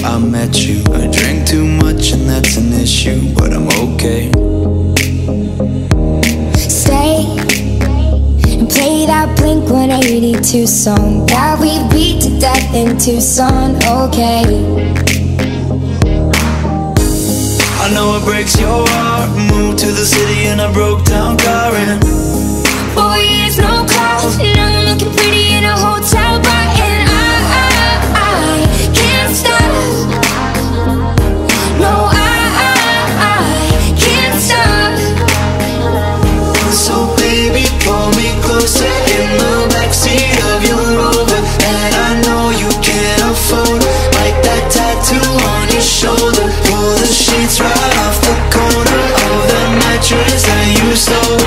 I met you. I drank too much and that's an issue, but I'm okay. Stay and play that Blink-182 song that we beat to death in Tucson, okay. I know it breaks your heart. Moved to the city in a broke down car and 4 years, no calls. Now I'm looking pretty in a hotel bar. And I can't stop. No, I can't stop. so baby, pull me closer in the backseat of your Rover that I know you can't afford. Like that tattoo on your shoulder. Pull the sheets right off the corner of the mattress that you stole.